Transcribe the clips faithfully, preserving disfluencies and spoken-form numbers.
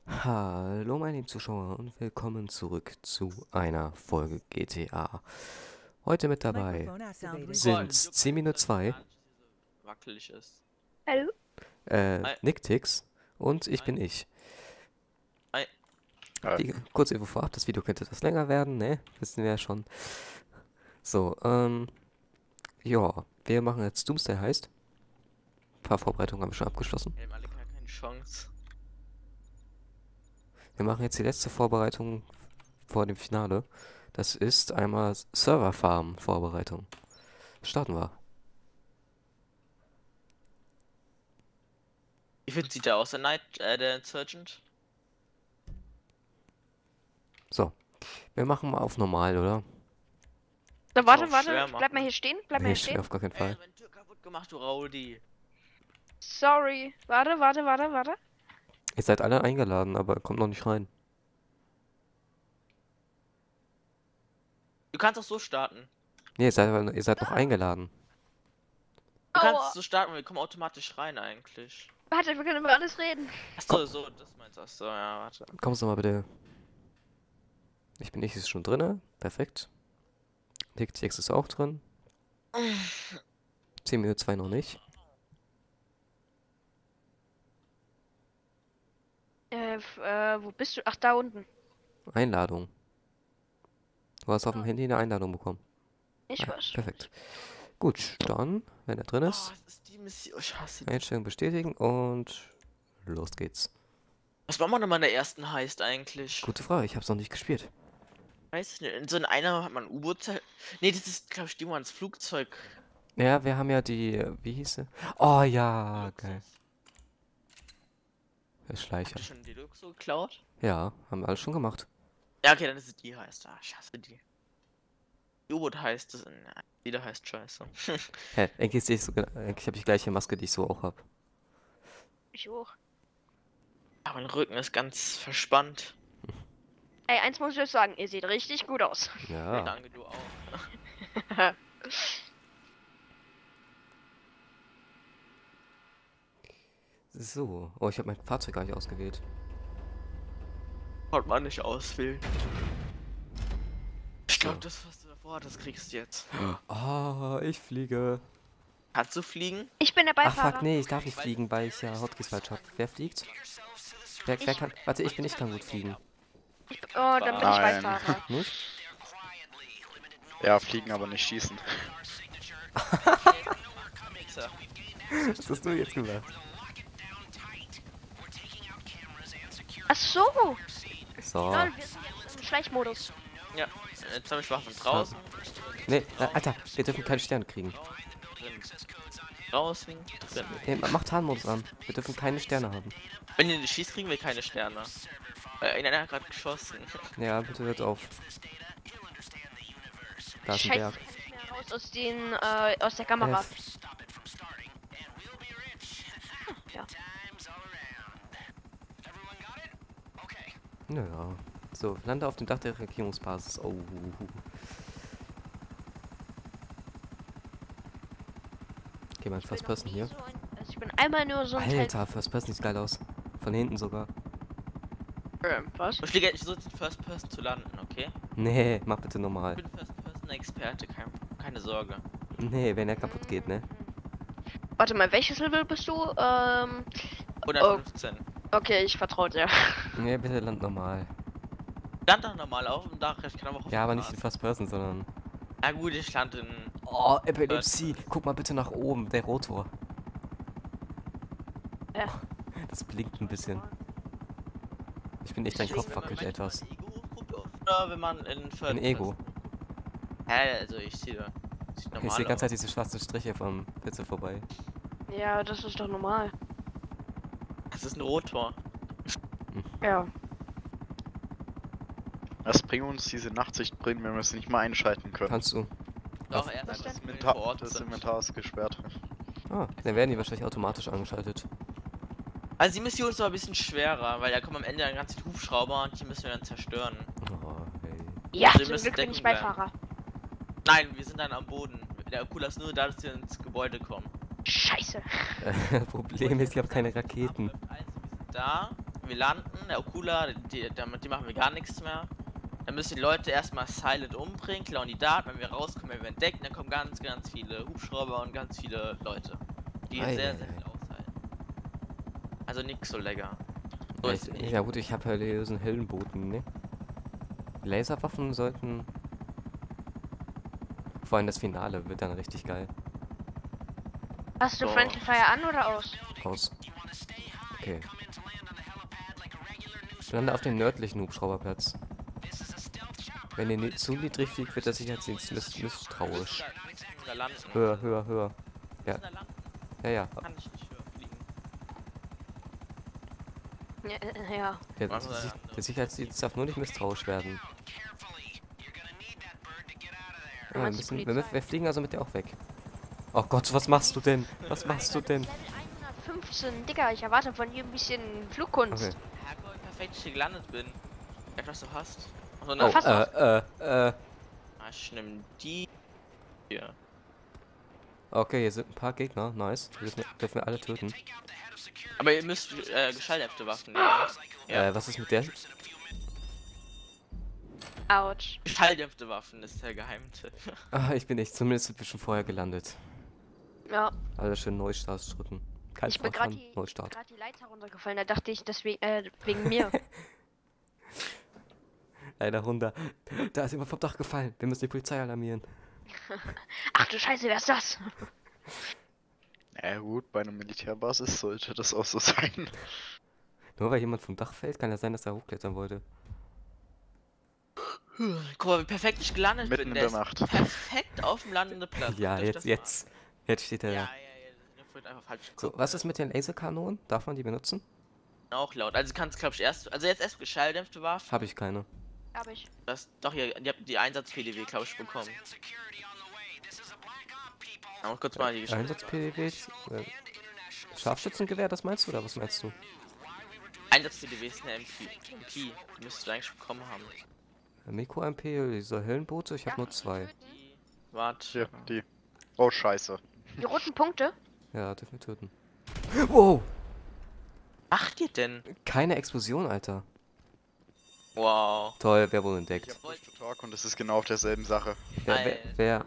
Hallo meine lieben Zuschauer und willkommen zurück zu einer Folge G T A. Heute mit dabei Microphone activated. sind Zimino zwei, wackelig ist. Hallo? äh, Hi. Nicktix und ich Hi. bin ich. Hi. Die, kurze Info vorab, das Video könnte etwas länger werden, ne? Wissen wir ja schon. So, ähm, ja, wir machen jetzt Doomsday heißt. Ein paar Vorbereitungen haben wir schon abgeschlossen. Wir haben alle gar keine Chance. Wir machen jetzt die letzte Vorbereitung vor dem Finale. Das ist einmal Server-Farm-Vorbereitung. Starten wir. Wie findet sieht der aus, der Night, äh, der Insurgent? So, wir machen mal auf normal, oder? So, warte, auch warte, schwer bleib machen. mal hier stehen, bleib mal Nee, hier schwer stehen. auf gar keinen Ey, Fall. meine Tür kaputt gemacht, du Raudi. Sorry. Warte, warte, warte, warte. Ihr seid alle eingeladen, aber kommt noch nicht rein. Du kannst auch so starten. Nee, ihr seid, ihr seid noch eingeladen. Du Aua. kannst so starten, wir kommen automatisch rein eigentlich. Warte, wir können über alles reden. Achso, so, das meinst du. Achso, ja, warte. Kommst du mal bitte. Ich bin ich ist schon drinne. Perfekt. Nicktix ist auch drin. zehn Minuten zwei noch nicht. Äh, f- äh, wo bist du? Ach, da unten. Einladung. Du hast auf dem Handy eine Einladung bekommen. Ich Ah, weiß. perfekt. Gut, dann, wenn er drin Oh, ist, was ist die Mission? Ich hasse die. Einstellung bestätigen und los geht's. Was war man nochmal in der ersten Heist eigentlich? Gute Frage, ich hab's noch nicht gespielt. Weiß ich nicht. In so in einer hat man ein U-Boot. Nee, das ist, glaube ich, die, wo man ins Flugzeug. Ja, wir haben ja die, äh, wie hieß sie? Oh ja, geil. Der Habt Schleicher. ihr schon die Luxo geklaut? Ja, haben wir alles schon gemacht. Ja, okay, dann ist es die heißt. Ah, ich hasse die. Die U-Boot heißt das. Nein, jeder heißt scheiße. Hä, eigentlich sehe ich so, gena- eigentlich habe ich die gleiche Maske, die ich so auch habe. Ich hoch. Aber mein Rücken ist ganz verspannt. Ey, eins muss ich euch sagen, ihr seht richtig gut aus. Ja. Danke, du auch. So, oh, ich habe mein Fahrzeug gar nicht ausgewählt. Haut man nicht auswählen. Ich glaube, das, was du davor hattest, kriegst du jetzt. Oh, ich fliege. Kannst du fliegen? Ich bin der Ach Beifahrer. fuck, nee, ich darf nicht fliegen, weil ich ja Hotkeys falsch habe. Wer fliegt? Wer, wer kann? Warte, ich bin ich kann gut fliegen. Ich, oh, dann bin ich Nein. Beifahrer. Nicht? Ja, fliegen, aber nicht schießen. Mixer. Was hast du jetzt gemacht? Ach so. So. Lol, wir sind jetzt im Schleichmodus. Ja, jetzt habe ich Waffen draußen. Nee, äh, Alter, wir dürfen keine Sterne kriegen. Drin. Draußen, drin. Nee, mach Tarnmodus an. Wir dürfen keine Sterne haben. Wenn ihr nicht schießt, kriegen wir keine Sterne. Äh, einer hat gerade geschossen. Ja, bitte hört auf. Da ist ein Scheiße, Berg. ich kann nicht mehr raus aus den, äh, aus der Kamera. F. Ja. Naja. So, lande auf dem Dach der Regierungsbasis. Oh. Okay, mein Ich bin First noch Person nie hier. so ein- also ich bin einmal nur so ein Alter, First Person sieht geil aus. Von hinten sogar. Teil. Ähm, was? Ich fliege, ich versuche jetzt First Person zu landen, okay? Nee, mach bitte Ich normal. bin First Person Experte, kein, keine Sorge. Nee, wenn er kaputt geht, ne? Warte mal, welches Level bist du? Ähm, hundertfünfzehn. okay, ich vertraue dir. Nee, bitte land normal. Land doch normal auf dem Dach, ich kann aber auch auf Ja, dem aber nicht in Gras. First Person, sondern... Na gut, ich lande in. Oh, Epilepsie. Guck mal bitte nach oben, der Rotor. Ja. Das blinkt ein bisschen. Ich bin echt, dein Kopf wackelt etwas. Ego hochguckt oder wenn man in Third Ein Ego. Person- Hä, also ich sehe da. Sieht normal Ich sehe die ganze Zeit aus. diese schwarzen Striche vom Pizza vorbei. Ja, das ist doch normal. Das ist ein Rotor. Ja. Was bringen uns diese Nachtsicht bringen, wenn wir es nicht mal einschalten können? Kannst du? Doch, erst Was wenn denn? wir Inventar, vor Ort das sind. Inventar ist gesperrt. Ah, dann werden die wahrscheinlich automatisch angeschaltet. Also die Mission ist aber ein bisschen schwerer, weil da kommen am Ende dann ganz viele Hubschrauber und die müssen wir dann zerstören. Oh, hey. Ja, Also wir zum müssen Glück bin ich Deckung bleiben. Beifahrer. Nein, wir sind dann am Boden. Der Cooler ist nur da, dass wir ins Gebäude kommen. Scheiße. Problem ist, ich habe keine Raketen. Also wir sind da, wir landen, der Okula, die, damit die machen wir gar nichts mehr. Dann müssen die Leute erstmal silent umbringen, klauen die Daten, wenn wir rauskommen, werden wir entdeckt, dann kommen ganz, ganz viele Hubschrauber und ganz viele Leute, die Ei, sehr, ei, sehr ei. viel aushalten. Also nix so lecker. So Ja, ist ich, nicht. ja gut, ich habe ja diesen Heldenboten, ne? Laserwaffen sollten... Vor allem das Finale wird dann richtig geil. Hast du So. Friendly Fire an oder aus? Aus. Okay. Ich lande auf den nördlichen Hubschrauberplatz. Wenn ihr ni- zu niedrig fliegt, wird der Sicherheitsdienst miss misstrauisch. Wir müssen da landen. Höher, höher, höher. Wir Ja. müssen da landen. Ja, ja. Kann ich nicht höher fliegen. Ja, äh, ja. Der, Machen wir der, da- der Sicherheitsdienst darf nur nicht misstrauisch werden. Ja, wir, meinst die müssen, wir, Polizei? müssen, wir fliegen also mit der auch weg. Oh Gott, was machst du denn? Was machst du denn? Level hundertfünfzehn, Digga, ich erwarte von dir ein bisschen Flugkunst. Okay. Herrgott, wie perfekt ich hier gelandet bin. Ja, was du hast. Also, Oh, na, fast äh, äh, äh. Ah, ich nehm die hier. Okay, hier sind ein paar Gegner. Nice. Die dürfen, dürfen wir alle töten. Aber ihr müsst äh, geschalldämpfte Waffen nehmen. Ja. Äh, was ist mit der? Autsch. Geschalldämpfte Waffen ist der Geheimtipp. Ah, ich bin echt zumindest ein bisschen vorher gelandet. Ja, Alle schön Neustart drücken. Kein ich bin gerade Fortran, die, Neustart. grad die Leiter runtergefallen, da dachte ich, deswegen, äh, wegen mir. Leider runter. Da ist jemand vom Dach gefallen. Wir müssen die Polizei alarmieren. Ach du Scheiße, wer ist das? Ja gut, bei einer Militärbasis sollte das auch so sein. Nur weil jemand vom Dach fällt, kann ja sein, dass er hochklettern wollte. Guck mal, wie perfekt ich gelandet Mitten bin. in der Der Nacht. ist perfekt auf dem landenden Platz. Ja, Guckt euch jetzt, das jetzt. Jetzt steht mal er an. Ja, da. ja, ja, der wird einfach falsch So, geguckt. was ist mit den Laserkanonen? Darf man die benutzen? Auch laut. Also kannst glaube ich erst, also jetzt erst geschalldämpfte Waffen. Habe ich keine. Hab ich. Das, doch, ihr, ihr habt die Einsatz-P D W, glaube ich, bekommen. Aber kurz mal die Einsatz-P D W? Äh, Scharfschützengewehr, das meinst du, oder was meinst du? Einsatz-P D W ist eine M P. M P. Die müsstest du eigentlich bekommen haben. Mikro-M P, diese Höllenboote, ich habe nur zwei. Die, warte. Hier, die. Oh, scheiße. Die roten Punkte? Ja, dürfen wir töten. Wow! Macht ihr denn? Keine Explosion, Alter. Wow. Toll, wer wurde Ich entdeckt? hab Push to Talk und es ist genau auf derselben Sache. Wer, wer, Alter. wer?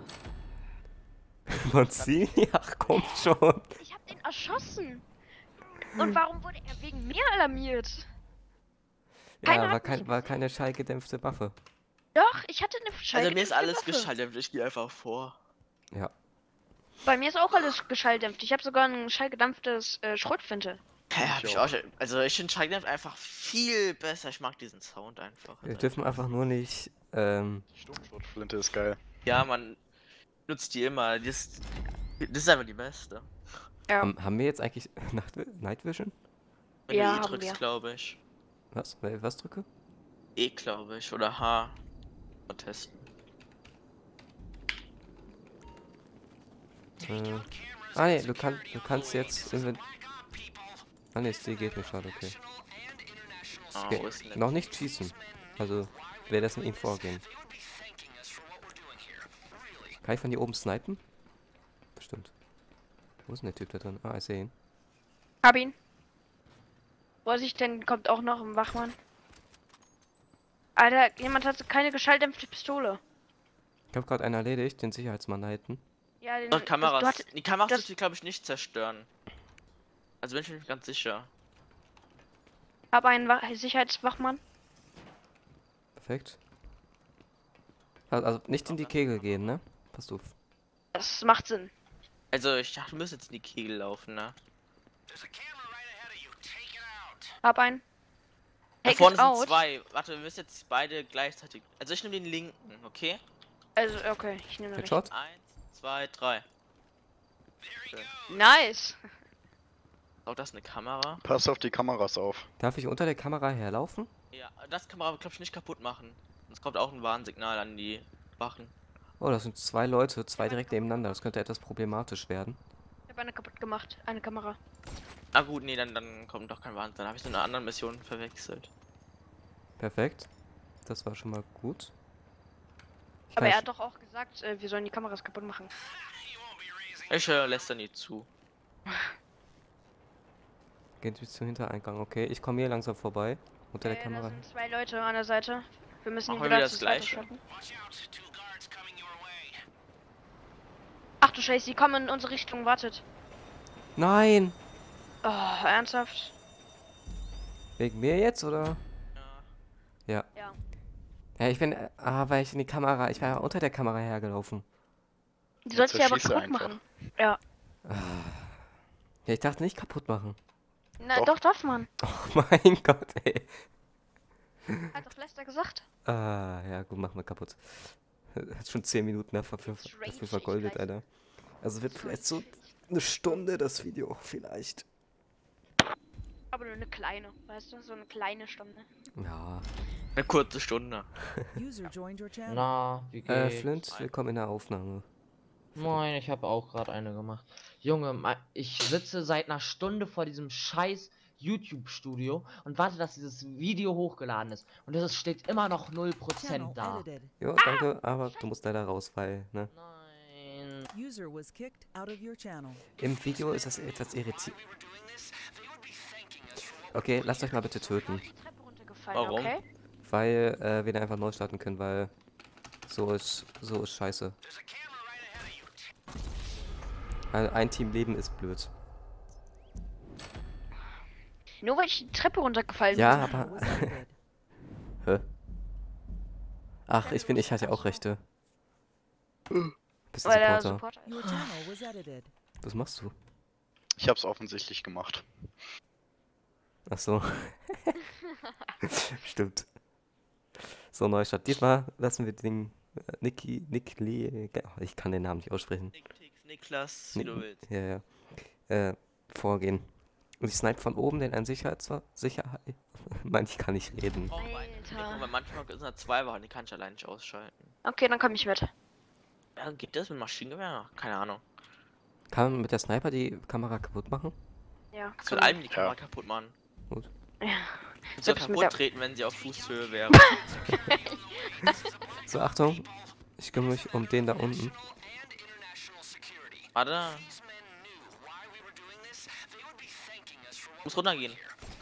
Monzini? Ach, komm schon. Ich hab den erschossen. Und warum wurde er wegen mir alarmiert? Keiner Ja, war, hat mich kein, war keine schallgedämpfte Waffe. Doch, ich hatte eine Also Schalldämpfte mir ist alles Waffe. geschalldämpft, ich gehe einfach vor. Ja. Bei mir ist auch alles geschalldämpft. Ich habe sogar ein schallgedämpftes äh, Schrotflinte. Ja, hab Ich ich auch. auch. schon- Also ich finde Schalldämpft einfach viel besser. Ich mag diesen Sound einfach. Wir dürfen einfach nur nicht, ähm, Die Sturmschrotflinte ist geil. Ja, man nutzt die immer. Das, das ist einfach die beste. Ja. haben, haben wir jetzt eigentlich Nacht Night Vision? Wenn Ja, du E haben drückst, wir. glaube ich. Was? Wer- Was drücke? E, glaube ich. Oder H. Mal testen. Äh, ah ne, du, kann, du kannst jetzt Invent... Ah ne, C geht nicht, schade, okay. Ah, okay. wo ist denn der? Noch nicht schießen. Also, wäre das in ihm vorgehen. Kann ich von hier oben snipen? Bestimmt. Wo ist denn der Typ da drin? Ah, ich sehe ihn. Hab ihn. Vorsicht, denn kommt auch noch ein Wachmann. Alter, jemand hat keine geschalldämpfte Pistole. Ich habe gerade einen erledigt, den Sicherheitsmann da hinten. Ja, den. Doch, Kameras. Du hast, die Kameras das- dürfen die, glaube ich, nicht zerstören. Also bin ich mir nicht ganz sicher. hab einen Wa Sicherheitswachmann. Perfekt. Also, also nicht in die Kegel gehen, ne? Passt auf. Das macht Sinn. Also ich dachte, du müsst jetzt in die Kegel laufen, ne? Hab einen. Da Take vorne it sind out. zwei. Warte, wir müssen jetzt beide gleichzeitig. Also ich nehme den linken, okay? Also, okay, ich nehme den. Headshot? Eins, zwei, drei. Nice. Auch das eine Kamera? Pass auf die Kameras auf. Darf ich unter der Kamera herlaufen? Ja, das kann man, glaube ich, nicht kaputt machen. Sonst kommt auch ein Warnsignal an die Wachen. Oh, das sind zwei Leute, zwei direkt nebeneinander. Das könnte etwas problematisch werden. Ich habe eine kaputt gemacht. Eine Kamera. Ah gut, nee, dann, dann kommt doch kein Warnsignal. Dann habe ich so eine andere Mission verwechselt. Perfekt. Das war schon mal gut. Ich Aber kann er sch- hat doch auch gesagt, äh, wir sollen die Kameras kaputt machen. Ich äh, lässt er nie zu. Geht bis zum Hintereingang, okay. Ich komme hier langsam vorbei. Unter der Äh, da Kamera. sind zwei Leute an der Seite. Wir müssen ihn Machen wir wieder wieder das zur Seite Gleiche. schaffen. Ach du Scheiße, die kommen in unsere Richtung, wartet. Nein! Oh, ernsthaft? Wegen mir jetzt, oder? Ja. Ja. Ja, ich bin, äh, ah, weil ich in die Kamera, ich war ja unter der Kamera hergelaufen. Du sollst die aber zerschieße kaputt einfach. machen. Ja. Ja, ich dachte nicht kaputt machen. Na, Doch. doch, darf man. Oh mein Gott, ey. Hat doch Lester gesagt. Ah, ja, gut, machen wir kaputt. Hat schon zehn Minuten dafür, Jetzt rage dafür ich vergoldet, gleich. Alter. Also wird vielleicht so eine Stunde das Video, vielleicht. Aber nur eine kleine, weißt du? So eine kleine Stunde. Ja. Eine kurze Stunde. User joined your channel. Na, wie Äh, geht's? Flint, willkommen in der Aufnahme. Moin, ich habe auch gerade eine gemacht. Junge, ma- ich sitze seit einer Stunde vor diesem scheiß YouTube-Studio und warte, dass dieses Video hochgeladen ist. Und es steht immer noch null Channel Prozent da. edited. Jo, danke, aber du musst leider raus, weil, ne? Nein. User was kicked out of your channel. Im Video ist das etwas irritierend. Okay, lasst euch mal bitte töten. Die Treppe runtergefallen, Warum? okay? Weil äh, wir dann einfach neu starten können, weil so ist so ist scheiße. Weil ein Team Leben ist blöd. Nur weil ich die Treppe runtergefallen Ja, Channel aber. was edited. Hä? Ach, ich bin, ich hatte auch Rechte. Bist bin. du Weil der Supporter? Supporter Your channel was edited. Was machst du? Ich hab's offensichtlich gemacht. Ach so. Stimmt. So, Neustart. Diesmal lassen wir den äh, Niki, Nick Lee, ich kann den Namen nicht aussprechen. Nick, Tix, Niklas, wie du willst. Ja, ja. Äh, vorgehen. Und ich snipe von oben den einen Sicherheitsver... Sicherheit... Mann, ich kann nicht reden. Brauchen wir einen Nick, Alter. weil manchmal sind da zwei Wachen, die kann ich allein nicht ausschalten. Okay, dann komm ich mit. Ja, geht das mit Maschinengewehr? Keine Ahnung. Kann man mit der Sniper die Kamera kaputt machen? Ja. Das komm. wird einem die Ja. Kamera kaputt machen. Ja. Und so Selbst mit kaputt der- treten, wenn sie auf Fußhöhe wäre. So, Achtung. Ich kümmere mich um den da unten. Warte. Muss runtergehen.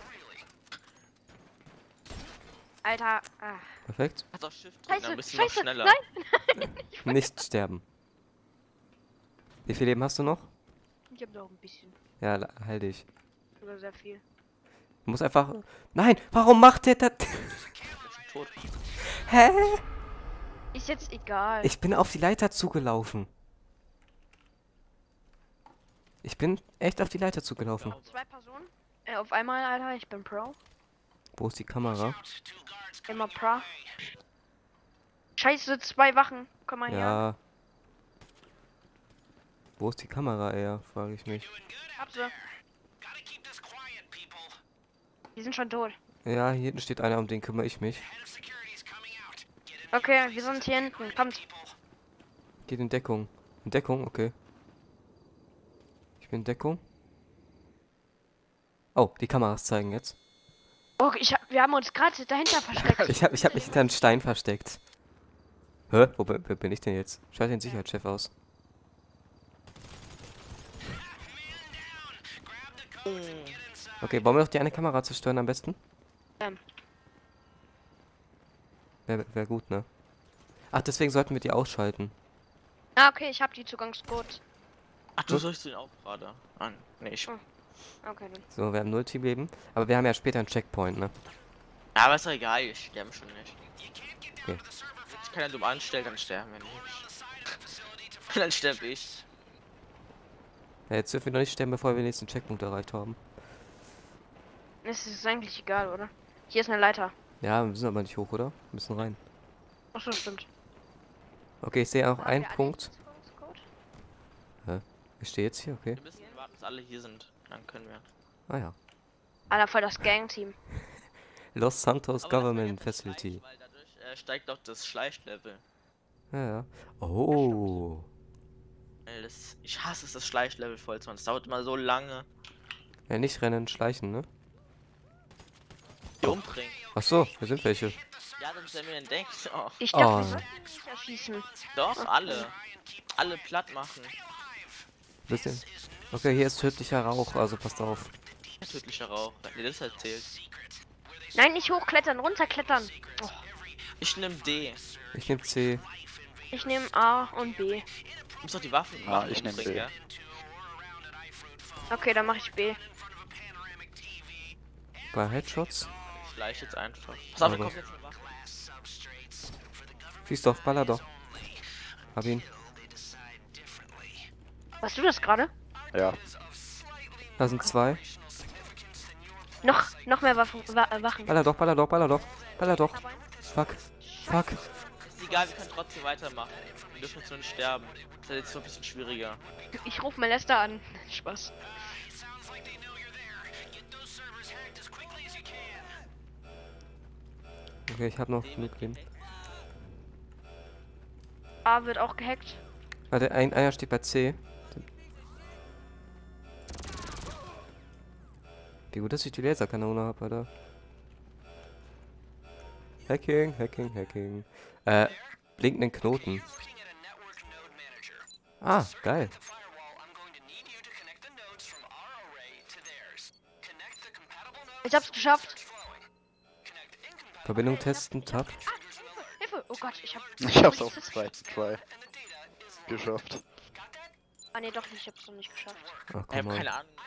Alter. Ah. Perfekt. Kannst auch Shift drücken, Scheiße, dann bist du noch scheiße, schneller. nein. Nicht sterben. Wie viel Leben hast du noch? Ich hab noch ein bisschen. Ja, la- heil dich. Oder sehr viel. Du musst einfach... Nein, warum macht der das? Tot. Hä? Ist jetzt egal. Ich bin auf die Leiter zugelaufen. Ich bin echt auf die Leiter zugelaufen. Zwei Personen. Äh, auf einmal, Alter. Ich bin Pro. Wo ist die Kamera? Immer Pro. Scheiße, zwei Wachen. Komm mal her. Ja. Wo ist die Kamera eher, frage ich mich. Hab sie. Die sind schon tot. Ja, hier hinten steht einer, um den kümmere ich mich. Okay, wir sind hier hinten. Kommt. Geht in Deckung. In Deckung, okay. Ich bin in Deckung. Oh, die Kameras zeigen jetzt. Oh, ich hab, wir haben uns gerade dahinter versteckt. Ich habe ich hab mich hinter einen Stein versteckt. Hä? Wo bin, wo bin ich denn jetzt? Schalt den Sicherheitschef aus. Okay, wollen wir doch die eine Kamera zerstören am besten? Ähm. Wäre wär gut, ne? Ach, deswegen sollten wir die ausschalten. Ah, okay, ich hab die Zugangscode. Ach, du sollst den auch gerade an. Nee, ich. Hm. Okay, dann. So, wir haben null Teamleben. Aber wir haben ja später einen Checkpoint, ne? Ja, aber ist doch egal, ich sterbe schon nicht. Okay. Ich kann ja dumm anstellen, dann sterben wir nicht. Dann sterbe ich. Ja, jetzt dürfen wir noch nicht sterben, bevor wir den nächsten Checkpunkt erreicht haben. Es ist eigentlich egal, oder? Hier ist eine Leiter. Ja, wir sind aber nicht hoch, oder? Wir müssen rein. Achso, stimmt. Okay, ich sehe auch Haben einen wir alle Punkt. den Zugangscode? Ich stehe jetzt hier, okay. Wir müssen warten, bis alle hier sind. Dann können wir. Ah ja. Alter, voll das Gang-Team. Los Santos Aber lass mal Government jetzt Facility. schleichen, weil dadurch äh, steigt doch das Schleichlevel. Ja, ja. Oh. Weil das, ich hasse es, das Schleichlevel voll zu machen. Das dauert immer so lange. Ja, nicht rennen, schleichen, ne? Die umbringen. Ach so, hier sind welche. Ja, sonst werden wir entdeckt. Oh. Ich dachte, Oh. wir sollten ihn nicht erschießen. Doch, alle. Alle platt machen. Bisschen. Okay, hier ist tödlicher Rauch, also passt auf. Tödlicher Rauch. Hat mir das erzählt. Nein, nicht hochklettern, runterklettern. Oh, Ich nehm D. Ich nehm C. ich nehme A und B. Du musst doch die Waffen Ah, Waffen ich nehm umbringen, B. ja? Okay, dann mache ich B. Bei Headshots. Ich schleiche jetzt einfach. Pass auf, da Aber- kommt jetzt eine Waffe. Schieß doch, baller doch. Hab ihn. Warst du das gerade? Ja. Da sind zwei. Noch, noch mehr Waffen. Wa äh, Wachen. Baller doch, baller doch, baller doch. Baller doch. Fuck. Fuck. Ist egal, wir können trotzdem weitermachen. Wir dürfen jetzt nur nicht sterben. Das ist jetzt so ein bisschen schwieriger. Ich rufe Melester an. Spaß. Okay, ich hab noch genug Leben. A wird auch gehackt. Warte, ein, einer steht bei C. Wie gut, dass ich die Laserkanone habe, Alter. Hacking, Hacking, Hacking. Äh, blinkenden Knoten. Ah, geil. Ich hab's geschafft. Verbindung testen, Tab. Hilfe! Oh Gott, ich hab. Ich hab's auf dem zweiten Try geschafft. Ah ne, doch nicht, ich hab's noch nicht geschafft. Ach, Ich hab komm keine mal. Ahnung.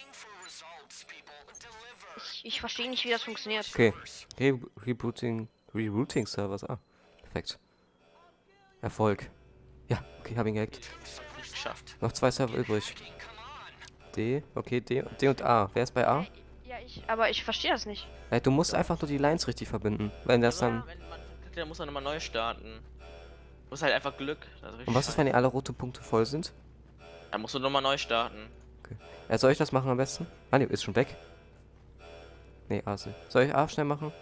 Ich, ich verstehe nicht, wie das funktioniert. Okay. Re Rebooting. Rerouting Servers. Ah, perfekt. Erfolg. Ja, okay, hab ihn gehackt. Nicht geschafft. Noch zwei Server übrig. D, okay, D, D und A. Wer ist bei A? Ja, ich. Aber ich verstehe das nicht. Äh, du musst einfach nur die Lines richtig verbinden. Wenn das Ja, dann. wenn man verkackt, dann muss man nochmal neu starten. Muss halt einfach Glück. Das ist richtig Und was ist, wenn die alle rote Punkte voll sind? scheiße. Dann musst du nochmal neu starten. Äh, soll ich das machen am besten? Ah, ne, ist schon weg. Nee, A ist nicht. Soll ich A schnell machen?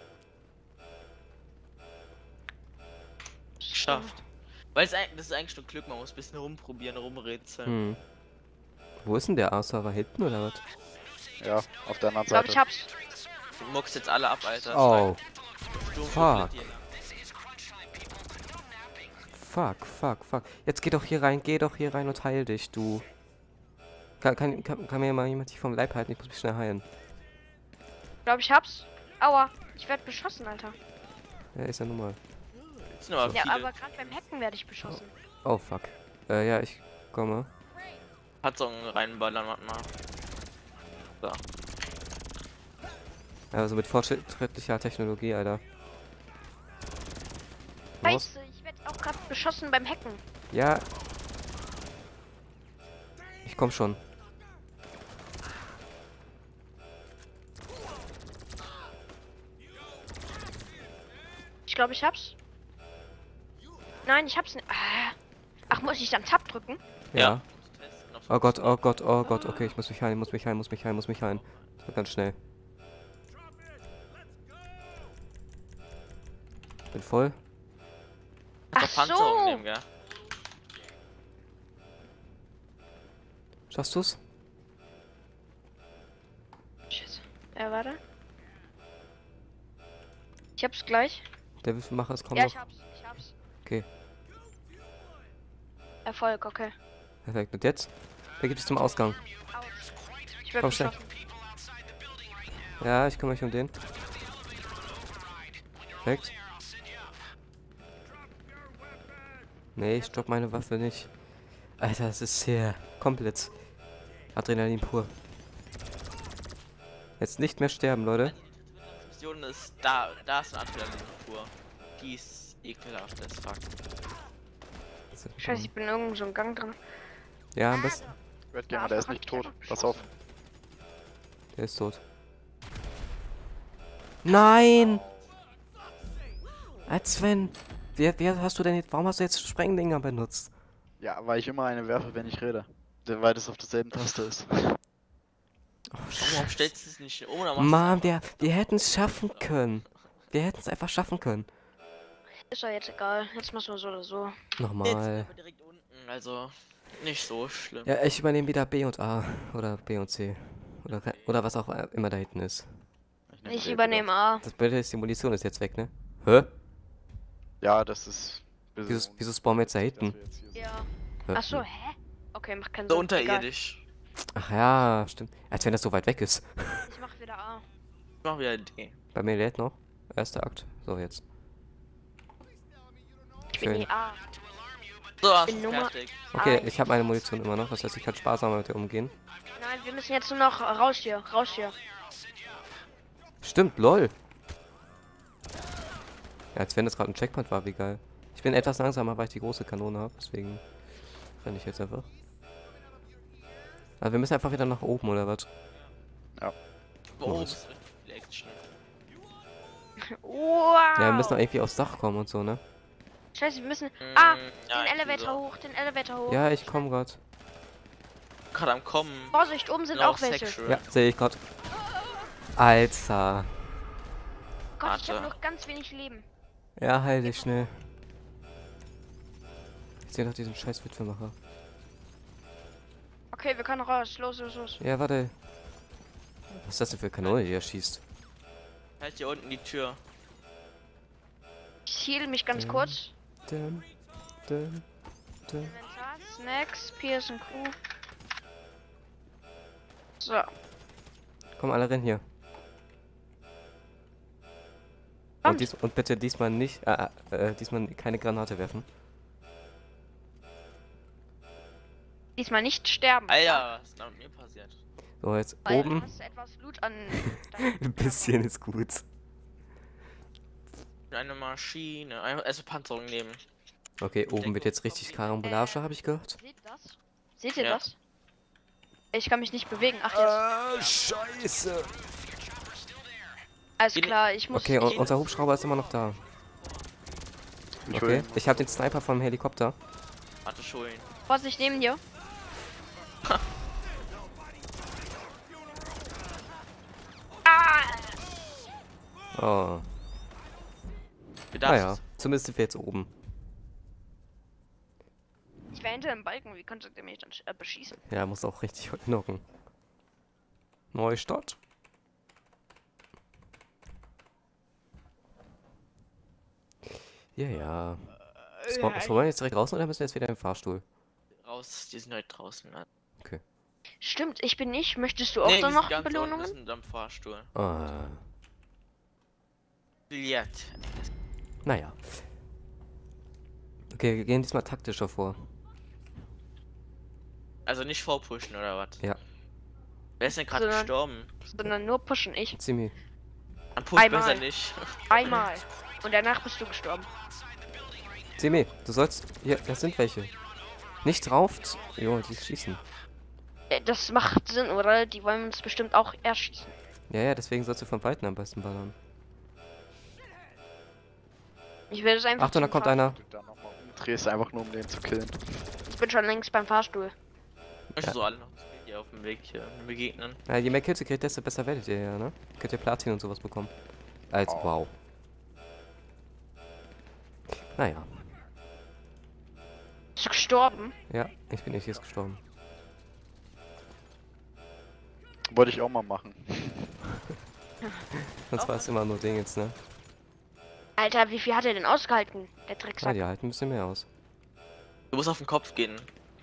Geschafft. Weil es eigentlich, das ist eigentlich nur Glück, man muss ein bisschen rumprobieren, rumrätseln. Hm. Wo ist denn der A-Server? Hinten oder was? Ja, auf der anderen Ich glaube, Seite. ich hab's. Du muckst jetzt alle ab, Alter. Oh, Sturm fuck. hier. fuck, fuck, fuck. Jetzt geh doch hier rein, geh doch hier rein und heil dich, du. Kann, kann, kann, kann mir mal jemand dich vom Leib halten? Ich muss mich schnell heilen. Ich glaube, ich hab's. Aua, ich werde beschossen, Alter. Ja, ist ja normal. Das sind aber Ja, viele. aber gerade beim Hacken werde ich beschossen. Oh, fuck. Äh, ja, ich komme. Patzung reinballern, warte mal. So. Also mit fortschrittlicher Technologie, Alter. Los. Scheiße, ich werde auch gerade beschossen beim Hacken. Ja. Ich komm schon. Ich glaube, ich hab's. Nein, ich hab's nicht. Ah. Ach, muss ich dann Tab drücken? Ja. Musst testen, ob's Oh Gott, oh Gott, oh Gott. Okay, ich muss mich heilen, muss mich heilen, muss mich heilen, muss mich heilen. Das wird ganz schnell. Bin voll. Musst Ach doch Panzerung so. nehmen, gell? Schaffst du's? Shit. Ja, warte. Ich hab's gleich. Der Würfelmacher ist kaum Ja, noch. ich hab's. Ich hab's. Okay, Erfolg, okay. perfekt. Und jetzt? Wer gibt es zum Ausgang? Aus. Ich werde Komm, schnell. beschossen. Ja, ich kümmere mich um den. Perfekt. Nee, ich stopp meine Waffe nicht. Alter, das ist sehr komplett Adrenalin pur. Jetzt nicht mehr sterben, Leute. Die Mission ist da, da ist eine Adrenalin pur. Die ist ekelhaft as fuck. Scheiße, ich bin irgendwo so ein Gang drin. Ja, am besten. Red Gamer, der ist nicht tot. Pass auf. Der ist tot. Nein! Als wenn. Wer, wer hast du denn jetzt. Warum hast du jetzt Sprengdinger benutzt? Ja, weil ich immer eine werfe, wenn ich rede. Weil das auf derselben Taste ist. Oh, Warum stellst du es nicht um oder machst Mann, wir, wir hätten es schaffen können. Wir hätten es einfach schaffen können. Ist doch jetzt egal. Jetzt machen wir so oder so. Jetzt sind Nochmal. wir direkt unten, also nicht so schlimm. Ja, ich übernehme wieder B und A. Oder B und C. Oder, ke- oder was auch immer da hinten ist. nehm Ich B übernehme A. Das Blöde ist, die Munition ist jetzt weg, ne? Hä? wieder. Ja, das ist. Wieso, wieso spawnen wir jetzt da hinten? Ja. Hä? Ach so, hä? Okay, macht keinen So Sinn. Egal. unterirdisch. Ach ja, stimmt. Als wenn das so weit weg ist. Ich mach wieder A. Ich mach wieder D. Bei mir lädt noch. Erster Akt. So, jetzt. Ich bin Schön. die A. So, hast bin du Nummer- fertig. Okay, Eins. ich habe meine Munition immer noch. Das heißt, ich kann sparsamer mit dir umgehen. Nein, wir müssen jetzt nur noch raus hier. Raus hier. Stimmt, lol. Ja, als wenn das gerade ein Checkpoint war, wie geil. Ich bin etwas langsamer, weil ich die große Kanone habe. Deswegen renne ich jetzt einfach. Also wir müssen einfach wieder nach oben, oder was? Oh, Was? das ist richtig viel Action. Wow. Ja, wir müssen auch irgendwie aufs Dach kommen und so, ne? Scheiße, wir müssen. Mm, Ah, ja, den irgendwie Elevator so. hoch, den Elevator hoch. Ja, ich komme gerade. Gerade am Kommen. Vorsicht, oben sind Noch auch welche. sexual. Ja, sehe ich gerade. Alter. Gott, ich habe Warte. noch ganz wenig Leben. Ja, heil dich schnell. Ich sehe noch diesen scheiß Witwemacher. Okay, wir können raus. Los, los, los. Ja, warte. Was ist das denn für eine Kanone, die er schießt? Halt hier unten die Tür. Ich heal mich ganz Mhm. kurz. Dum, dum, dum. Inventar, Snacks, Pearson Crew. So. Komm, alle rennen hier. Kommt. Und, dies, und bitte diesmal nicht, äh, äh, diesmal keine Granate werfen. Diesmal nicht sterben. Alter, was ist da mit mir passiert? So, jetzt Weil oben. du hast etwas Loot an. deinem Ein bisschen ist gut. Eine Maschine. Ein- Also Panzerung nehmen. Okay, oben wird jetzt richtig Karambolage, habe ich gehört. Seht ihr das? Seht ihr Ja. das? Ich kann mich nicht bewegen. Ach, jetzt. Ah, scheiße. Alles Geh- klar, ich muss. Okay, und unser Hubschrauber ist immer noch da. Ich Okay, will ich habe den Sniper vom Helikopter. Warte, Schulen. Vorsicht neben dir. Ah! Oh, Wir darfst naja, zumindest sind wir jetzt oben. Ich war hinter dem Balken. Wie konntet ihr mich dann äh, beschießen? Ja, muss auch richtig knocken. Neustadt. Ja, ja. Spawn, spawnen wir jetzt direkt raus oder müssen wir jetzt wieder im Fahrstuhl? raus. Die sind heute draußen. Ne? Stimmt, ich bin nicht. Möchtest du auch Nee, so die sind noch ganz unten, Belohnungen? die sind am Fahrstuhl. Ah, Billard. naja. Okay, wir gehen diesmal taktischer vor. Also nicht vorpushen oder was? Ja. Wer ist denn gerade Sondern- gestorben? Sondern nur pushen ich. Ziemlich. Dann push Einmal. besser nicht. Einmal. Und danach bist du gestorben. Simi, du sollst. Hier, das sind welche. Nicht drauf. z- Jo, die schießen. Äh, Das macht Sinn, oder? Die wollen uns bestimmt auch erschießen. Ja, ja, deswegen sollst du von beiden am besten ballern. Ich will es einfach. Achtung, da zum kommt Fahr- einer. du dann nochmal umdrehst, einfach nur um den zu killen. Ich bin schon längst beim Fahrstuhl. Möchtest Ja. du alle noch hier auf dem Weg hier begegnen? Ja, je mehr Kills ihr kriegt, desto besser werdet ihr ja, ne? Könnt ihr Platin und sowas bekommen. Als Oh. wow. Naja. Bist du gestorben? Ja, ich bin nicht jetzt gestorben. Wollte ich auch mal machen. Sonst war es immer nur Ding jetzt, ne? Alter, wie viel hat er denn ausgehalten? Der Ja, Drecksack. die halten ein bisschen mehr aus. Du musst auf den Kopf gehen.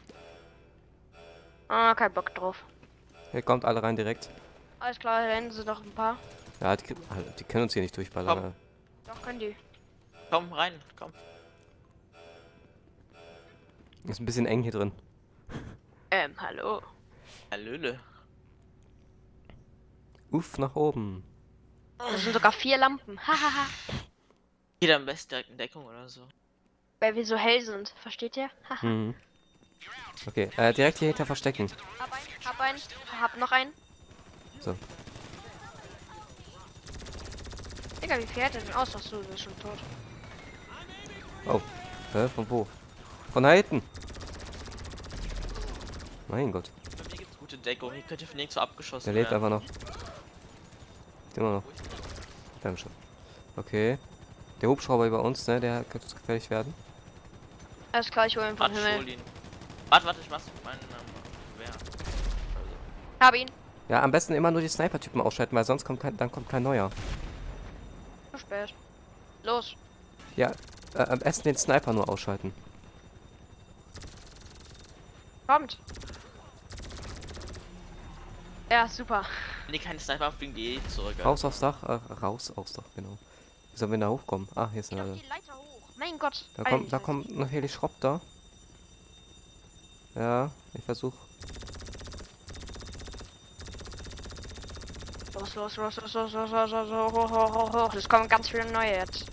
Ah, kein Bock drauf. Hier kommt alle rein direkt. Alles klar, da hinten sind noch ein paar. Ja, die, Alter, die können uns hier nicht durchballern. Komm. ne? Doch, können die. Komm rein, komm. Ist ein bisschen eng hier drin. Ähm, hallo. Hallöle. Uff, nach oben. Das sind sogar vier Lampen. Hahaha. Jeder am besten direkt in Deckung oder so. Weil wir so hell sind. Versteht ihr? Haha. Mhm. Okay, äh, direkt hier hinter verstecken. Hab einen, hab einen, hab noch einen. So. Digga, wie viel hat er denn aus? Ach so, du bist schon tot. Oh. Hä, von wo? Von da hinten. Mein Gott. Bei mir gibt's gute Deckung. Hier könnt ihr von nirgends so abgeschossen Der lebt werden. einfach noch. Lebt immer noch. Dankeschön. Okay. Der Hubschrauber über uns, ne? Der könnte uns gefährlich werden. Alles klar, ich hol ihn vom Warte, Himmel. schul ihn. Warte, warte, ich mach's mit meinem ähm, Gewehr. Also, Hab ihn. Ja, am besten immer nur die Sniper-Typen ausschalten, weil sonst kommt kein, dann kommt kein neuer. Zu spät. Los. Ja, äh, am besten den Sniper nur ausschalten. Kommt. Ja, super. Wenn die keine Sniper haben, fliegen die eh zurück. Alter. Raus aufs Dach, äh, raus aufs Dach, genau. Wie sollen wir da hochkommen? Ah, hier ist Geh eine. doch die Leiter hoch. Mein Gott. Da kommt, da Alter. kommt ein Helikopter. Ja, ich versuch. Los, los, los, los, los, los, los, los, hoch, hoch, hoch, hoch, hoch. Es kommen ganz viele neue jetzt.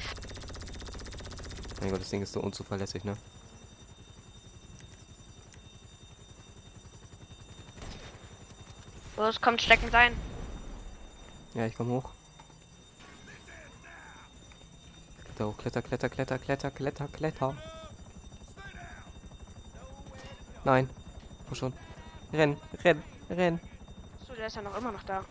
Mein Gott, das Ding ist so unzuverlässig, ne? Los, kommt, steck mit ein. Ja, ich komm hoch. Kletter hoch, kletter, kletter, kletter, kletter, kletter, kletter. Nein. Komm schon. Renn, renn, renn. So, der ist ja noch immer noch da.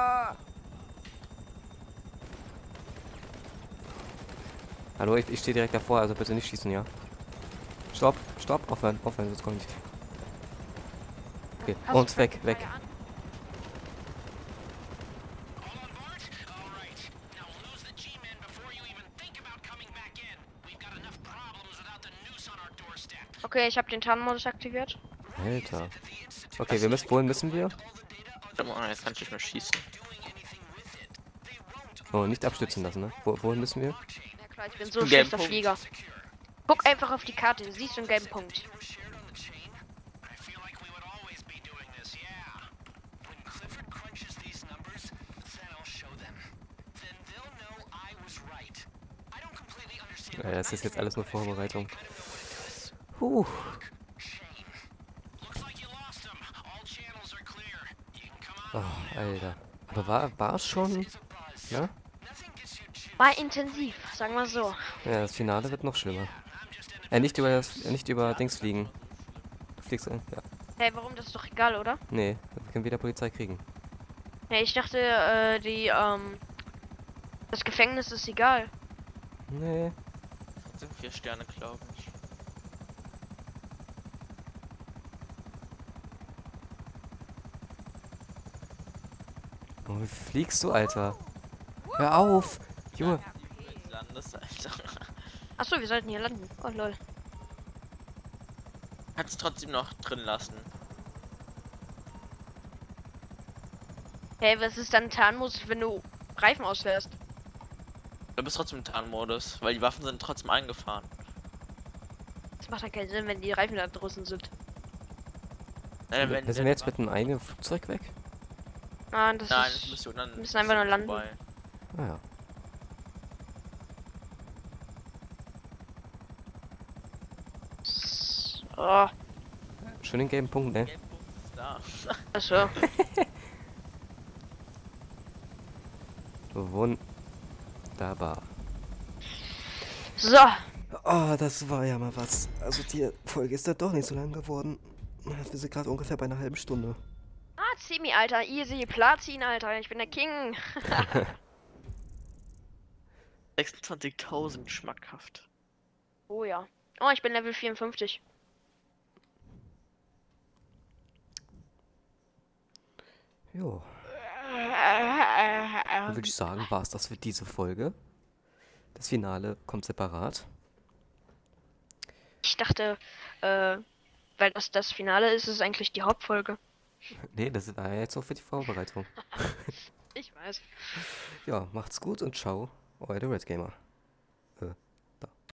Hallo, ich, ich stehe direkt davor, also bitte nicht schießen, ja? Stopp, stopp, aufhören, aufhören, sonst komme ich. Okay, Hast und du- weg, weg. Okay, ich habe den Tarnmodus aktiviert. Alter. Okay, wir müssen, wohin müssen wir? Warte mal, jetzt kann ich nicht mehr schießen. Oh, nicht abstützen lassen, ne? Wo, wohin müssen wir? Ja klar, ich bin so ein Gelben schlechter Punkt. Flieger. Guck einfach auf die Karte, du siehst einen gelben Punkt. Ja, das ist jetzt alles nur Vorbereitung. Huh. Oh, Alter. Aber war, war es schon? Ja? War intensiv, sagen wir so. Ja, das Finale wird noch schlimmer. Äh, nicht über das, äh, nicht über Dings fliegen. Du fliegst, äh, ja. Hey, warum? Das ist doch egal, oder? Nee, wir können wieder Polizei kriegen. Hey, ich dachte, äh, die, ähm, das Gefängnis ist egal. Nee. Das sind vier Sterne, glaube ich. Oh, wie fliegst du, Alter? Hör auf! Junge. Jetzt landest, Alter. Achso, wir sollten hier landen. Oh lol. Kannst du trotzdem noch drin lassen. Hey, was ist dann Tarnmodus, wenn du Reifen ausfährst? Du bist trotzdem im Tarnmodus, weil die Waffen sind trotzdem eingefahren. Das macht ja keinen Sinn, wenn die Reifen da draußen sind. Äh, Wir sind jetzt mit einem eigenen Flugzeug weg? Ah, das Nein, das ist... Mission dann. wir müssen einfach nur landen. vorbei. Ah ja. Oh, Schön den gelben Punkt, ne? Gelb Punkt ist da. achso. Wunderbar. So, Oh, das war ja mal was. Also die Folge ist ja doch nicht so lang geworden. Wir sind gerade ungefähr bei einer halben Stunde. ah, Zimi, Alter, easy, Platin, Alter, ich bin der King. sechsundzwanzigtausend schmackhaft. Oh ja. Oh, ich bin Level vierundfünfzig. Jo. Dann würde ich sagen, war es das für diese Folge. Das Finale kommt separat. Ich dachte, äh, weil das das Finale ist, ist es eigentlich die Hauptfolge. Nee, das war ja jetzt noch für die Vorbereitung. Ich weiß. Ja, macht's gut und ciao, euer The Red Gamer.